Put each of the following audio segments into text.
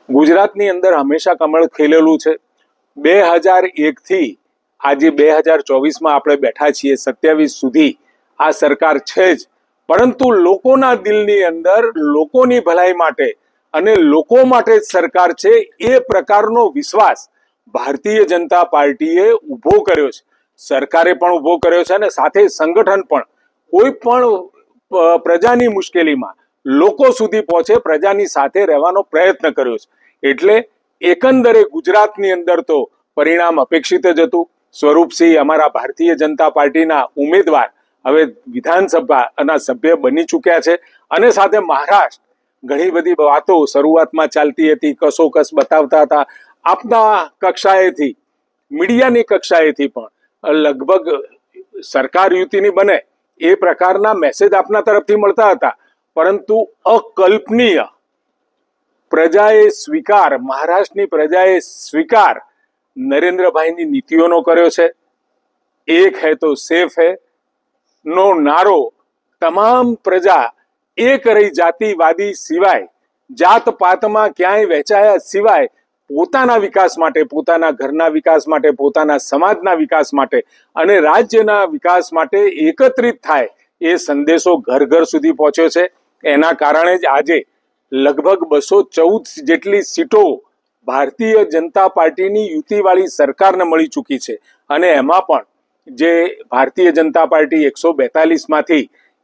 ગુજરાતની અંદર હંમેશા કમળ ખીલેલું છે। 2001 થી આજે 2024 આપણે બેઠા છીએ, 27 સુધી આ સરકાર છે જ, પરંતુ લોકોના દિલની અંદર લોકોની ભલાઈ માટે અને લોકો માટે જ સરકાર છે એ પ્રકારનો વિશ્વાસ ભારતીય જનતા પાર્ટીએ ઊભો કર્યો છે। સરકારે પણ ઊભો કર્યો છે અને સાથે સંગઠન પણ કોઈ પણ પ્રજાની મુશ્કેલીમાં લોકો સુધી પહોંચે, પ્રજાની સાથે રહેવાનો પ્રયત્ન કર્યો છે। એટલે એકંદરે ગુજરાતની અંદર તો પરિણામ અપેક્ષિત જ હતું। સ્વરૂપસિંહ અમારા ભારતીય જનતા પાર્ટીના ઉમેદવાર હવે વિધાનસભાના સભ્ય બની ચૂક્યા છે અને સાથે મહારાષ્ટ્ર ઘણી બધી વાતો શરૂઆતમાં ચાલતી હતી, કસોકસ બતાવતા હતા, આપના કક્ષાએથી, મીડિયાની કક્ષાએથી પણ લગભગ સરકાર યુતિની બને એ પ્રકારના મેસેજ આપના તરફથી મળતા હતા, પરંતુ અકલ્પનીય પ્રજાએ સ્વીકાર, મહારાષ્ટ્રની પ્રજાએ સ્વીકાર નરેન્દ્રભાઈની નીતિઓનો કર્યો છે। એક હૈ તો સેફ હૈ નો નારો તમામ પ્રજા એક રહી, જાતિવાદી સિવાય, જાત પાતમાં ક્યાંય વહેંચાયા સિવાય પોતાના વિકાસ માટે, પોતાના ઘરના વિકાસ માટે, પોતાના સમાજના વિકાસ માટે અને રાજ્યના વિકાસ માટે એકત્રિત થાય એ સંદેશો ઘર ઘર સુધી પહોંચ્યો છે। એના કારણે જ આજે લગભગ 214 જેટલી સીટો ભારતીય જનતા પાર્ટીની યુતિવાળી સરકારને મળી ચૂકી છે અને એમાં પણ જે ભારતીય જનતા પાર્ટી 142 માંથી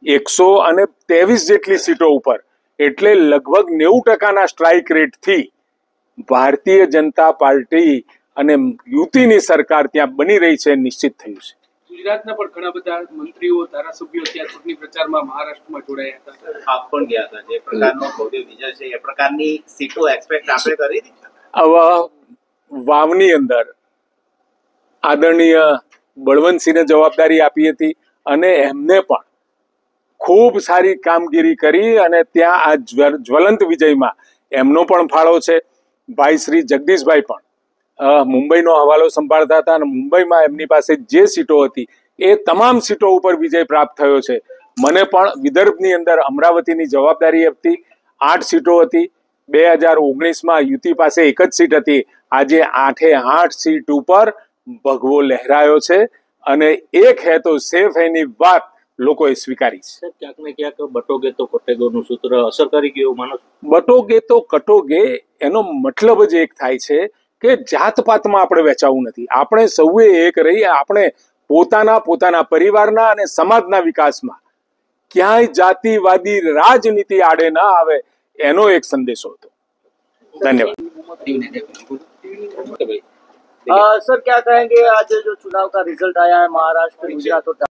123 જેટલી સીટો ઉપર, એટલે લગભગ 90% સ્ટ્રાઇક રેટથી ભારતીય જનતા પાર્ટી અને યુતિની સરકાર ત્યાં બની રહી છે, નિશ્ચિત થયું છે। ગુજરાતના પણ ઘણા બધા મંત્રીઓ, ધારાસભ્યો ત્યાં ચૂંટણી પ્રચારમાં મહારાષ્ટ્રમાં જોડાયા હતા, આપ પણ ગયા હતા। જે પ્રકારનો ભવ્ય વિજય છે એ પ્રકારની સીટો એક્સપેક્ટ આપણે કરી હતી। હવે વાવની અંદર આદરણીય બળવંતસિંહને જવાબદારી આપી હતી અને એમને પણ ખૂબ સારી કામગીરી કરી અને ત્યાં આ જ્વલંત વિજયમાં એમનો પણ ફાળો છે। ભાઈ શ્રી જગદીશભાઈ પણ મુંબઈનો હવાલો સંભાળતા હતા અને મુંબઈમાં એમની પાસે જે સીટો હતી એ તમામ સીટો ઉપર વિજય પ્રાપ્ત થયો છે। મને પણ વિદર્ભની અંદર અમરાવતીની જવાબદારી હતી, 8 સીટો હતી। 2019માં યુતિ પાસે એક જ સીટ હતી, આજે 8 સીટ ઉપર ભગવો લહેરાયો છે અને એક હે તો સેફ એની વાત લોકોએ સ્વીકારી છે। ક્યાંક ને ક્યાંક બટોગે તો કટેગોનું સૂત્ર અસર કરી ગયું માનો? બટોગે તો કટોગે એનો મતલબ જ એક થાય છે કે જાતપાતમાં આપણે વહેંચાવું નથી, આપણે સૌએ એક રહી, આપણે પોતાના પરિવારના અને સમાજના વિકાસમાં ક્યાંય જાતિવાદી રાજનીતિ આડે ના આવે એનો એક સંદેશો હતો। ધન્યવાદ। सर क्या कहेंगे, आज जो चुनाव का रिजल्ट आया है महाराष्ट्र, गुजरात और